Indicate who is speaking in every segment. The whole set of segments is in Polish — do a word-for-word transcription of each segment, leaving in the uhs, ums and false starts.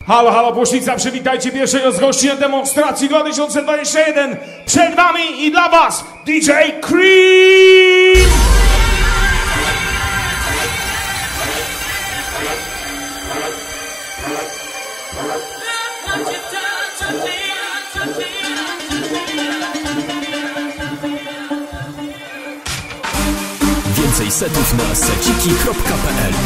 Speaker 1: Halo, halo, Płosznica, przywitajcie pierwszego z gości na demonstracji dwa tysiące dwudziestym pierwszym. Przed wami i dla was D J Cream!
Speaker 2: Więcej setów na seciki kropka p l.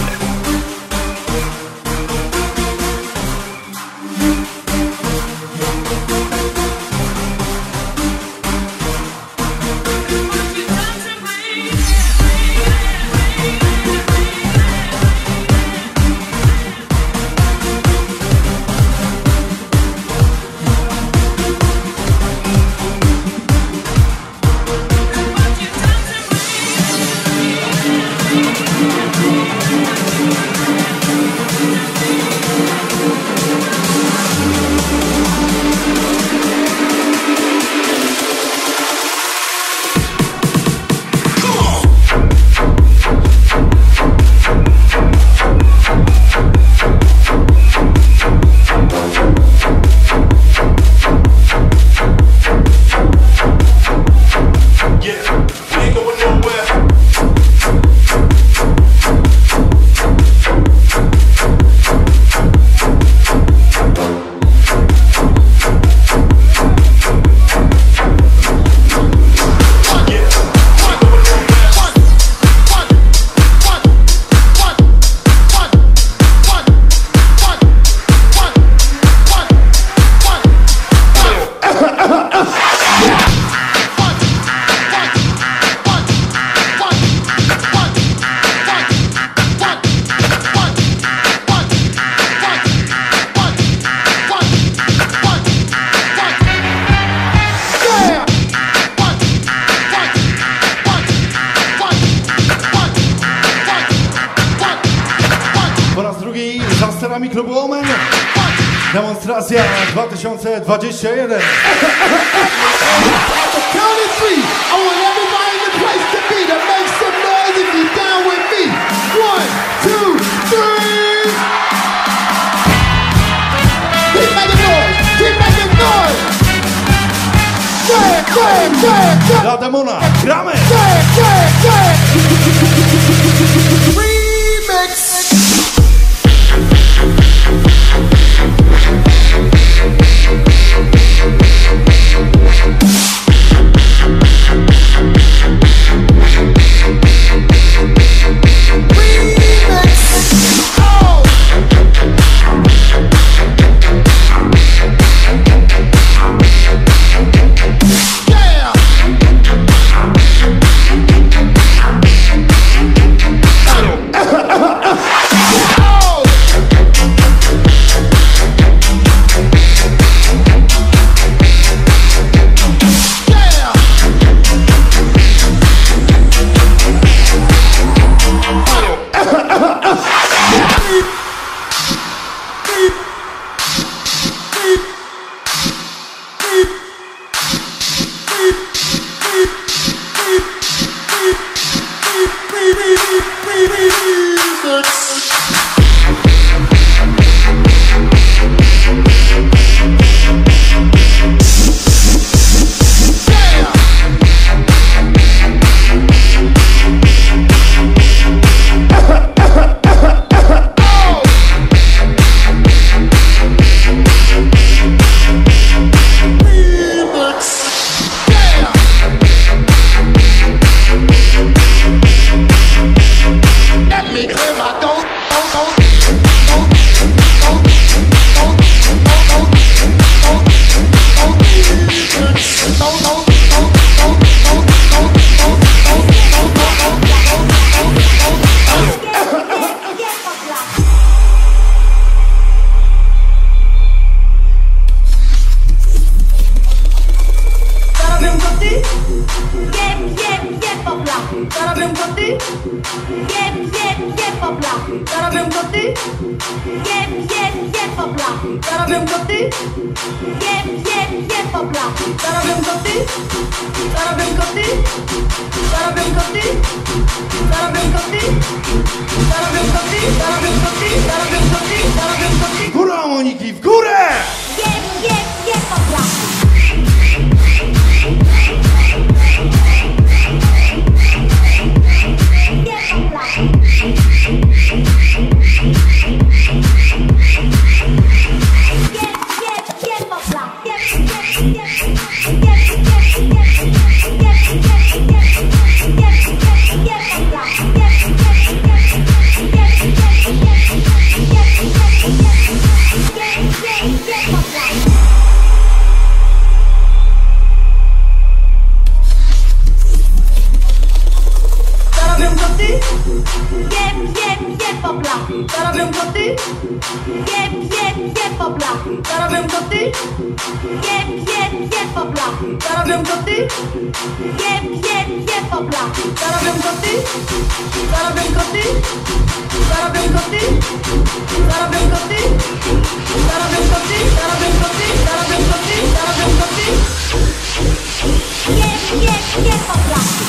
Speaker 3: Klubu Omen. Demonstracja dwa tysiące dwudziesty pierwszy. Dla demona gramy!
Speaker 4: blachy, co robią koty? Jeb, jeb, jeb po blachy, co robią koty? Co robią koty? Co robią koty? Co robią koty? Co robią koty? Co robią koty? Co robią koty? Co robią koty?
Speaker 3: Góra, Moniki, w górę!
Speaker 4: Jeb, jeb, jeb po blachy. Co robią koty? Jeb, jeb, jeb po blachy. Co robią koty? Jeb, jeb, jeb po blachy. Co robią koty? Jeb, jeb, jeb po blachy. Co robią koty? Co robią koty? Co robią koty? Co robią koty? Co robią koty? Co robią koty? Co robią koty? Co robią koty? Jeb, jeb, jeb po blachy.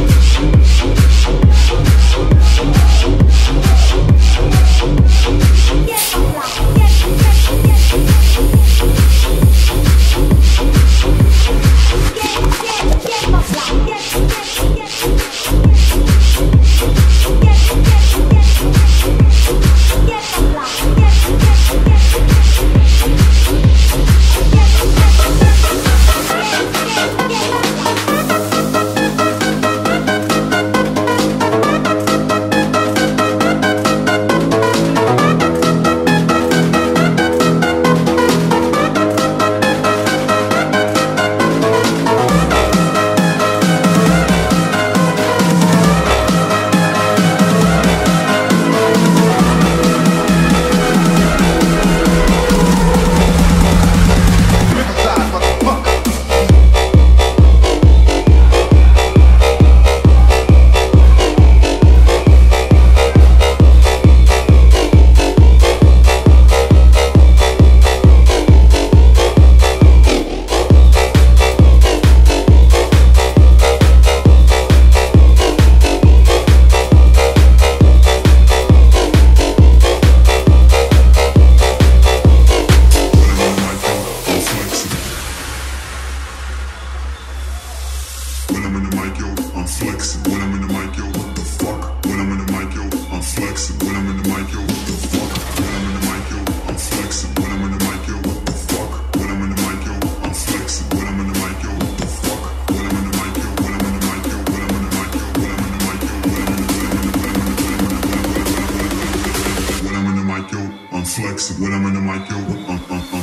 Speaker 5: When I'm in the mic, yo, uh, uh, uh.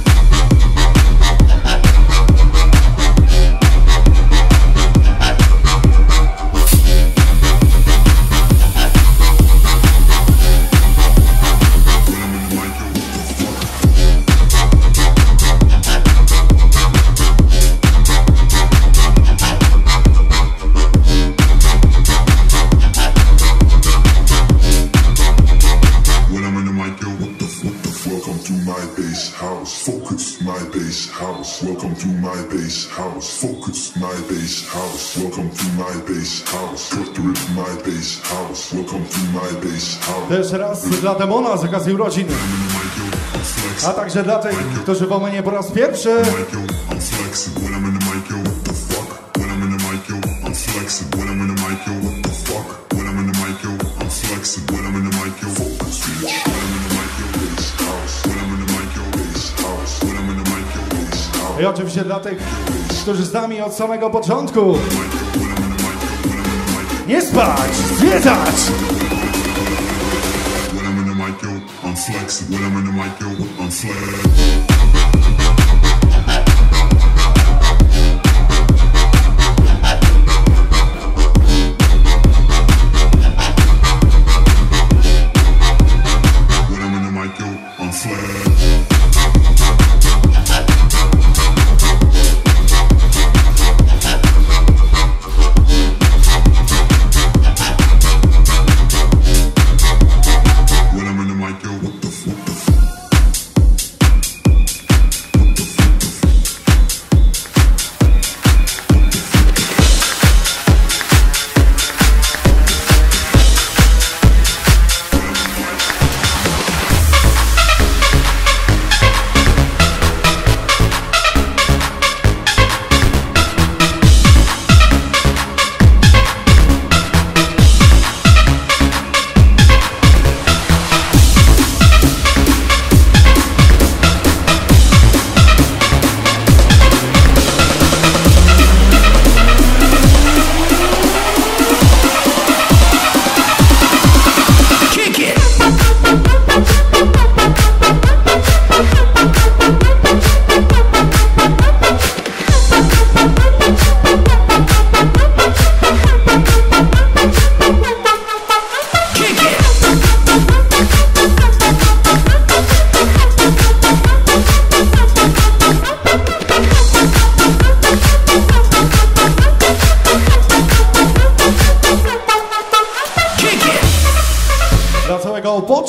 Speaker 5: Welcome to my bass house. Focus, my bass house. Welcome to my bass house. Cut the rip, my bass house. Welcome to my bass house.
Speaker 3: Też raz dla Demona z okazji urodzin. A także dla tych, którzy w Omenie po raz pierwszy. I oczywiście dla tych, którzy z nami od samego początku. Nie spać, zwiedzać!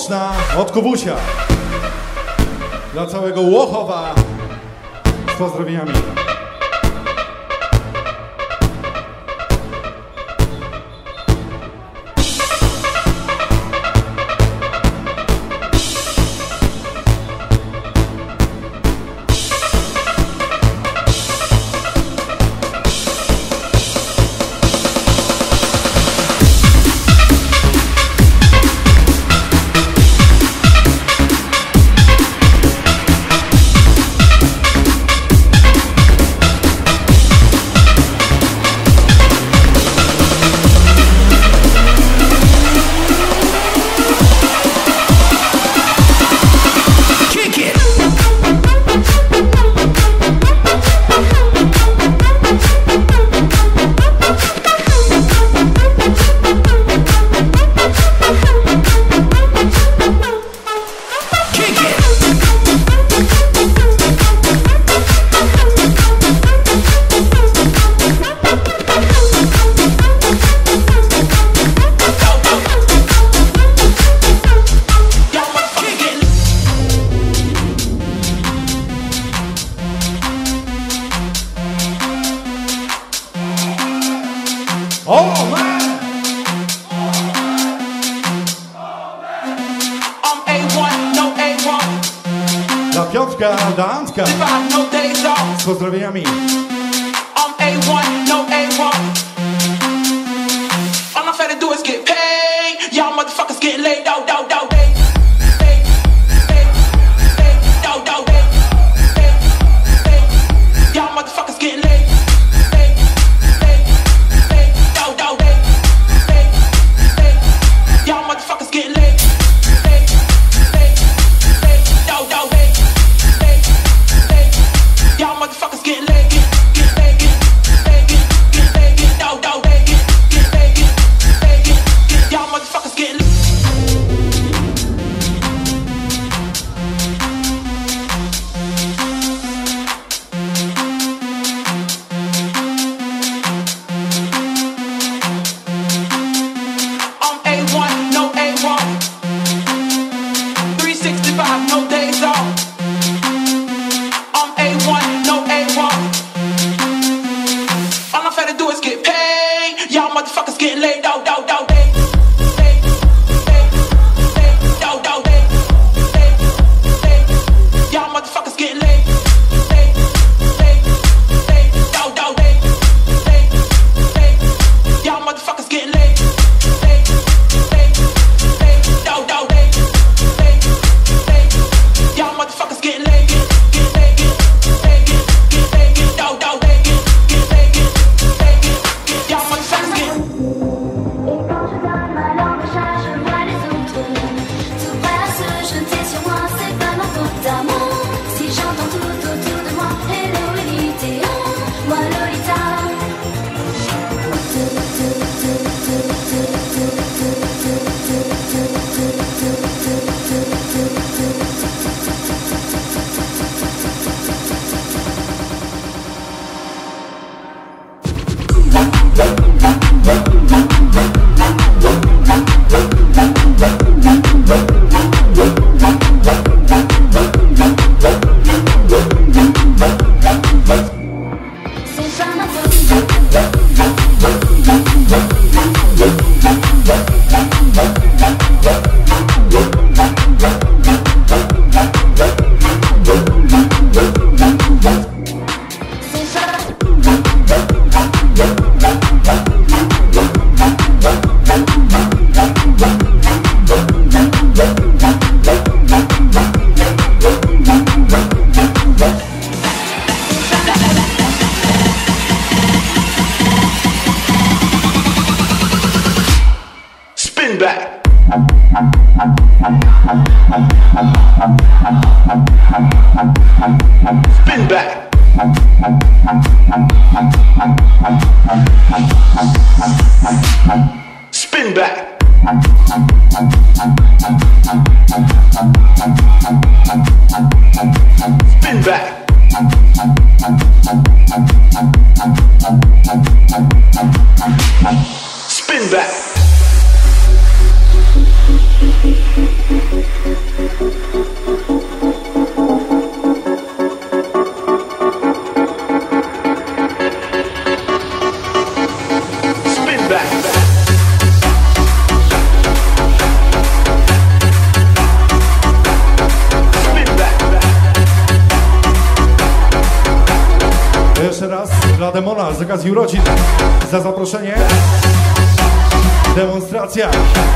Speaker 3: mocna od Kubusia. Dla całego Łochowa z pozdrowieniami. Piotrka, dla Antka z pozdrowieniami.
Speaker 6: I'm A one, no A one. All I'm trying to do is get paid. Y'all motherfuckers getting laid out, out, out. Y'all motherfuckers getting laid. Y'all motherfuckers getting laid. Y'all motherfuckers getting laid, get, get laid, get, get, get, get laid, get, down, down, get, get laid, get, get, get, y'all motherfuckers getting laid. I'm A one, no A one. three sixty-five, no days off. I'm A one, no A one. All I'm finna do is get paid. Y'all motherfuckers getting laid out, out, out. Y'all motherfuckers getting laid. Y'all motherfuckers getting laid. Y'all motherfuckers getting laid. Spin back. Spin back. Spin back. Spin back.
Speaker 3: dla Demona z okazji urodzin za zaproszenie. Demonstracja.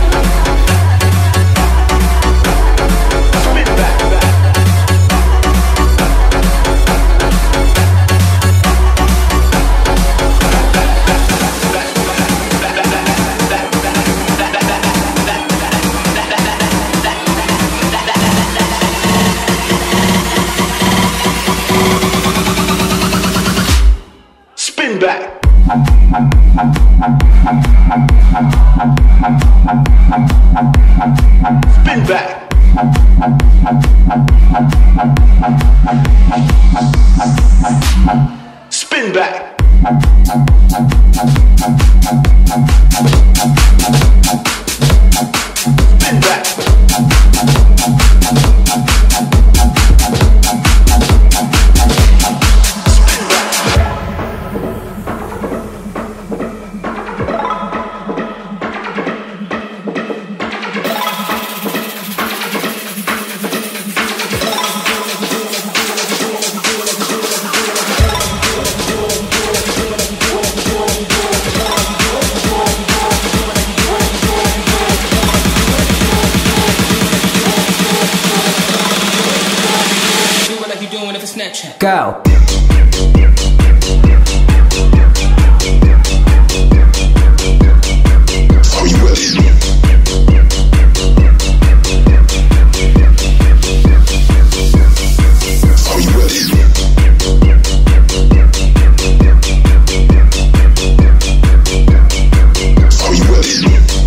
Speaker 6: Spin back. Spin back. Spin back. Spin back.
Speaker 7: Go.
Speaker 5: Are you ready? Are you ready? Are you ready?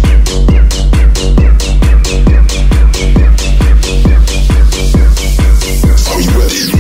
Speaker 5: Are you ready?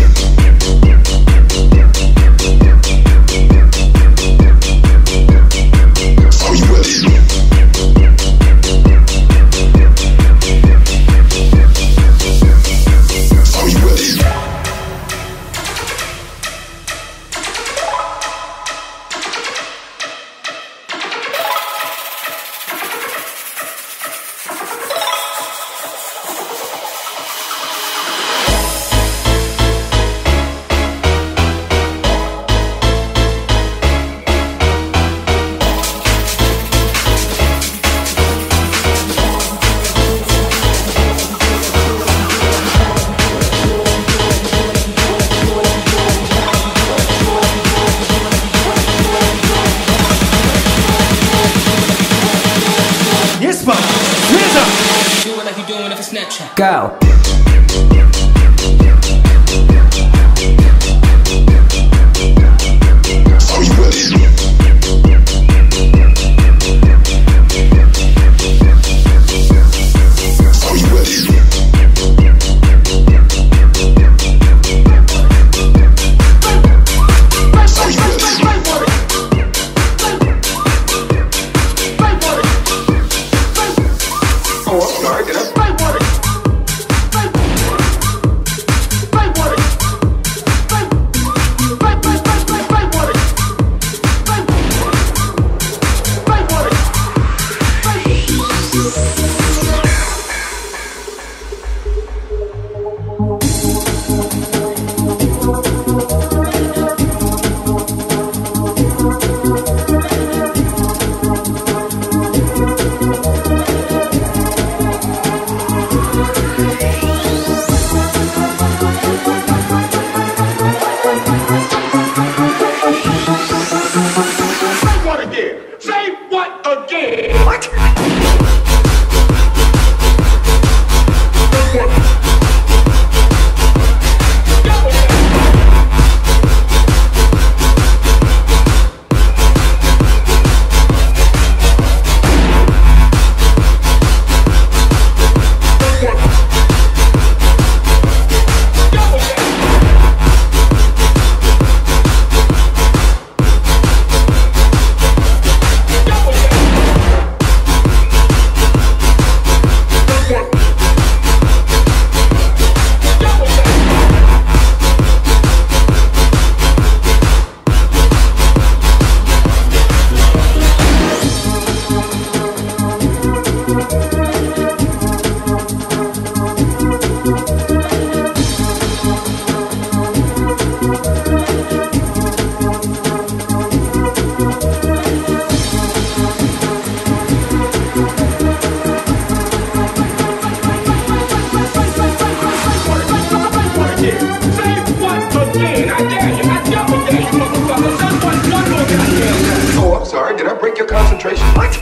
Speaker 7: Go.
Speaker 5: Are you ready? Are you ready?
Speaker 8: Oh, I'm sorry. Did I break your concentration? What?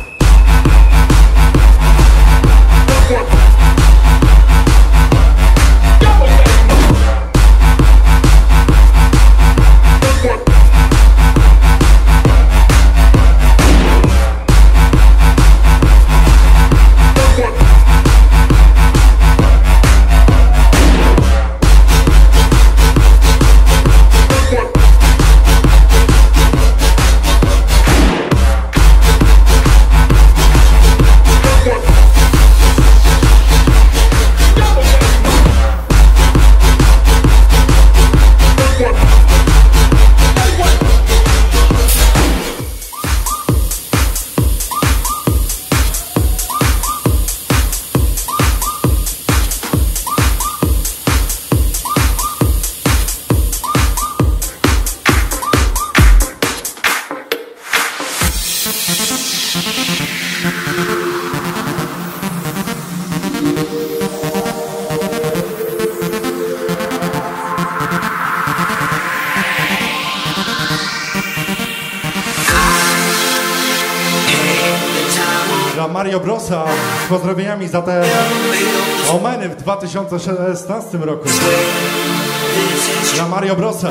Speaker 3: Mario Brosa z pozdrowieniami za te omeny w dwa tysiące szesnastym roku. Dla Mario Brosa.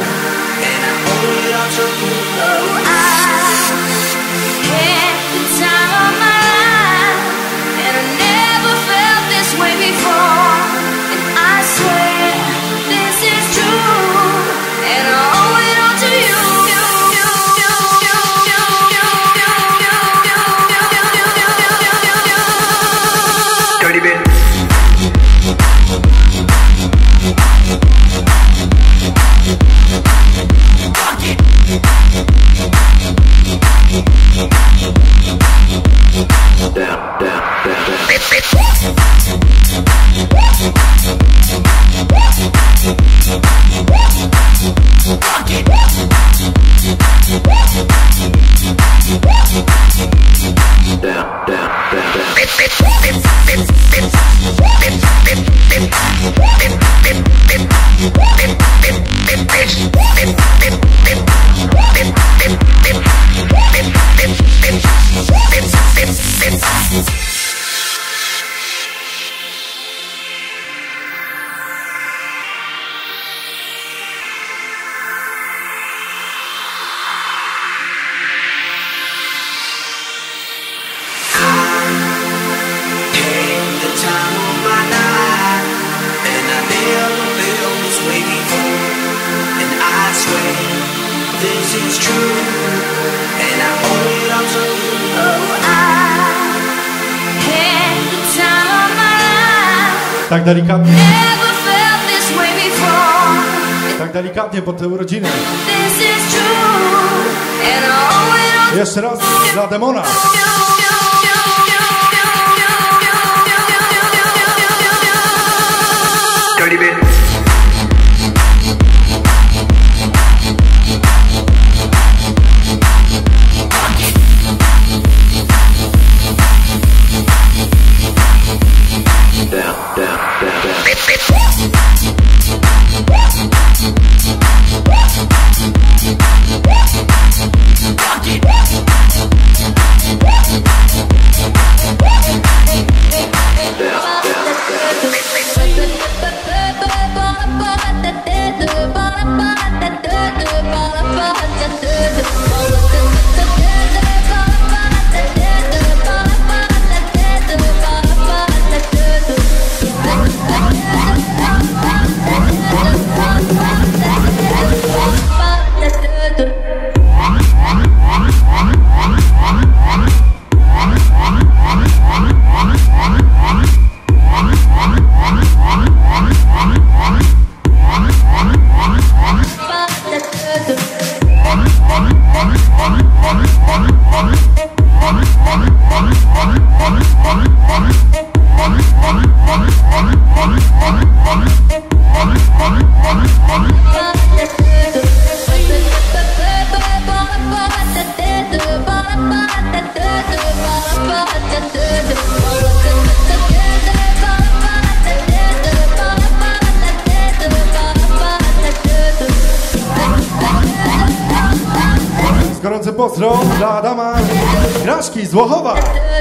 Speaker 3: Tak delikatnie. Tak delikatnie, bo te urodziny. Jeszcze raz dla Demona. gorący pozdro dla Adama Graszki z Łochowa.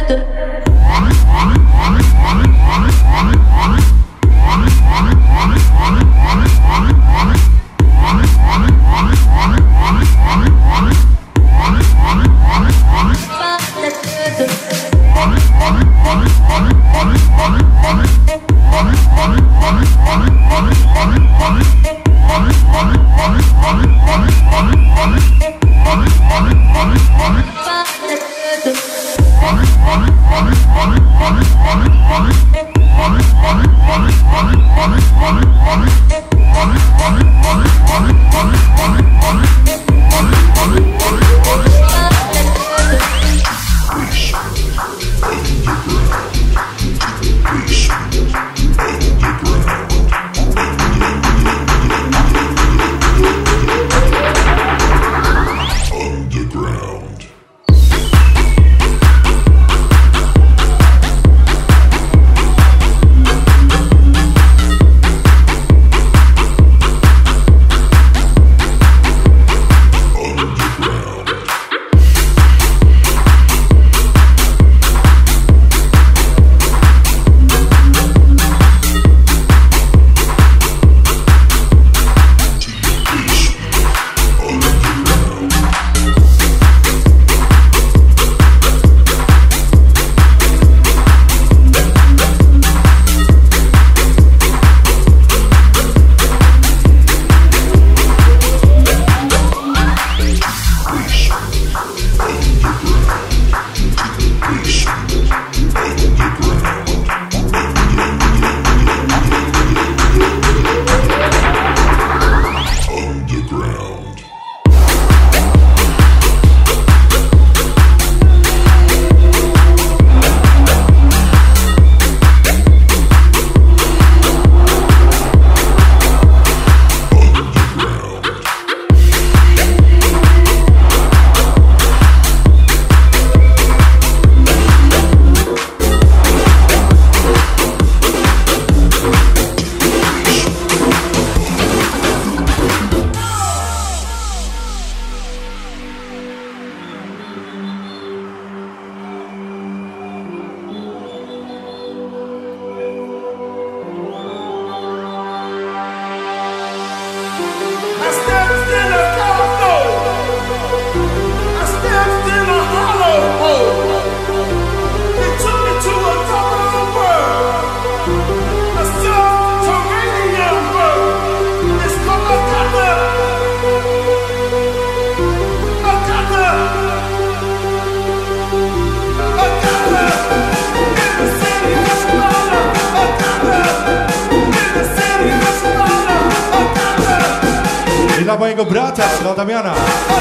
Speaker 3: Dla mojego brata, dla Damiana.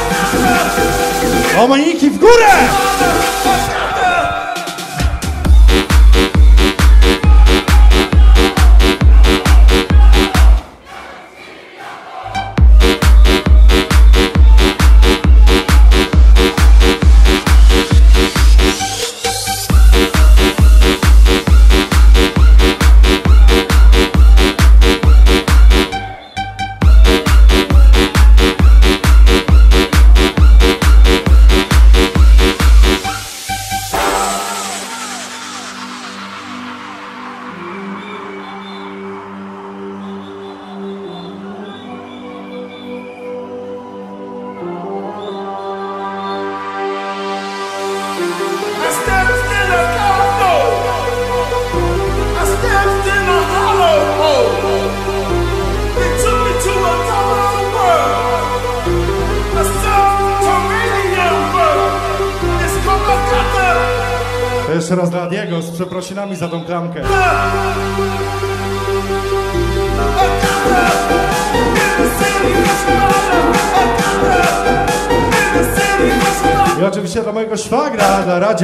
Speaker 3: O, maniki w górę! Jeszcze raz dla Diego z przeprosinami za tą klamkę. I oczywiście dla mojego szwagra, dla Radzia.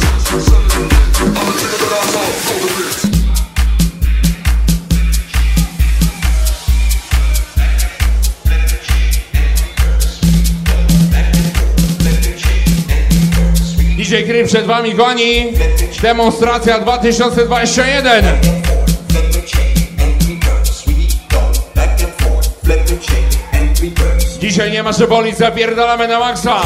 Speaker 1: D J Creep przed wami, kochani. Demonstracja dwa tysiące dwadzieścia jeden. Dzisiaj nie ma że boli, zapierdalamy na maksa.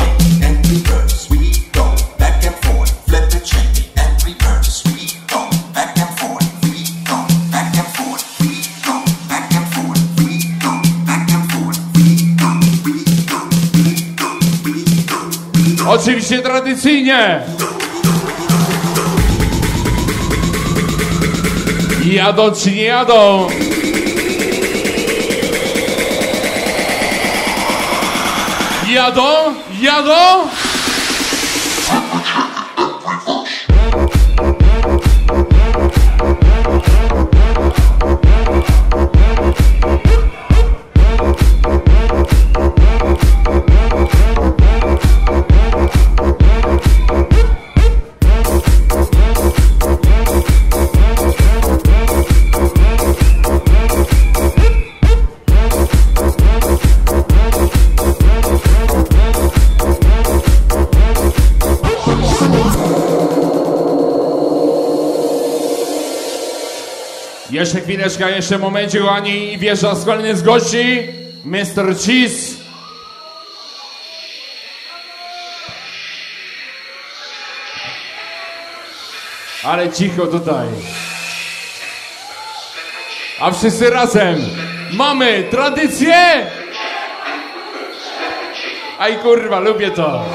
Speaker 1: Oczywiście tradycyjnie. Jadą czy nie jadą? Jadą? Jadą? Jeszcze chwileczka, jeszcze momencie, kochani, i wjeżdża z kolejny z gości, mister Cheese. Ale cicho tutaj. A wszyscy razem mamy tradycję! Aj kurwa, lubię to.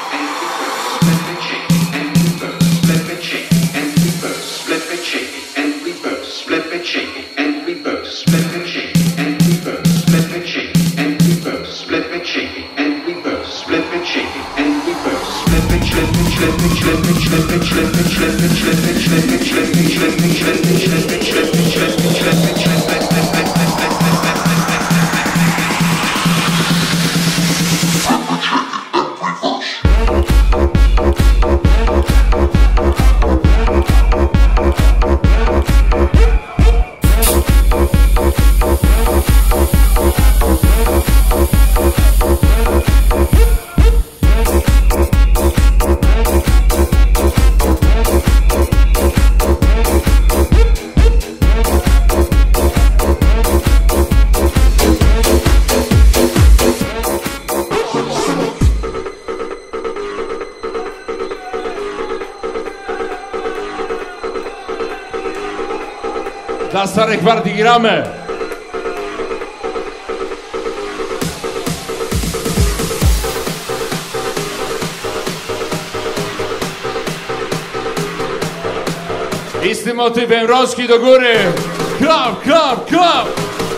Speaker 1: Dla starych gwardii gramy. I z tym motywem rączki do góry. Klap, klap, klap.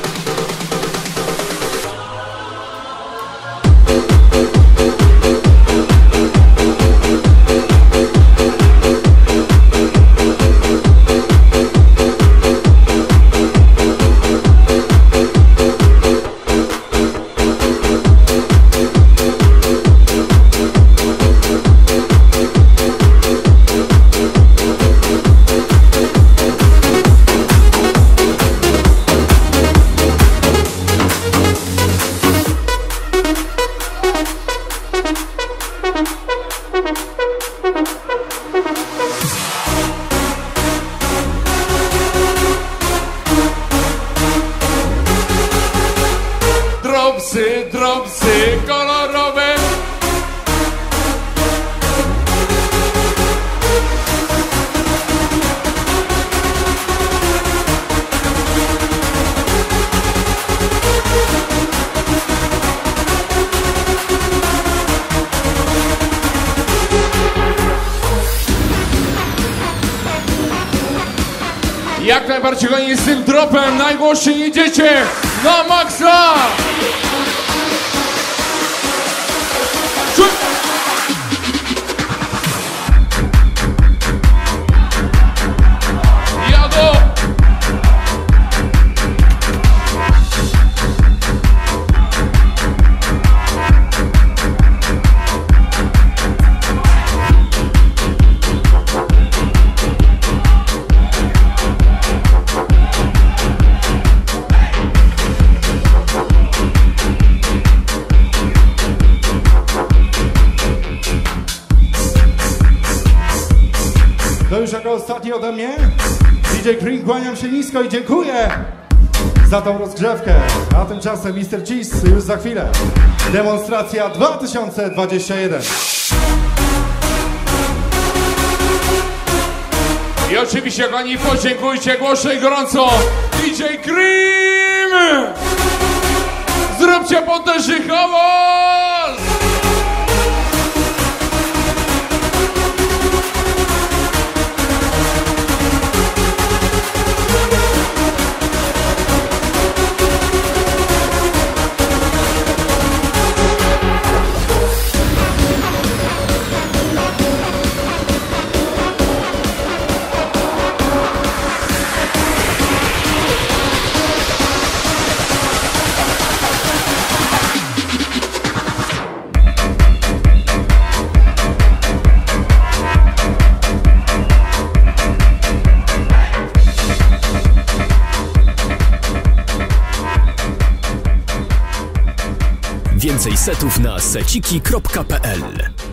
Speaker 1: Dropsy, dropsy kolorowe. Jak najbardziej oni z tym dropem najgłośniej idziecie na maksa! Jadą!
Speaker 3: To już jako ostatni ode mnie. D J Cream, kłaniam się nisko i dziękuję za tą rozgrzewkę. A tymczasem mister Cheese już za chwilę. Demonstracja dwa tysiące dwadzieścia jeden.
Speaker 1: I oczywiście, kochani, podziękujcie głośno i gorąco D J Cream! Zróbcie potężny hałas!
Speaker 2: Więcej setów na seciki kropka p l.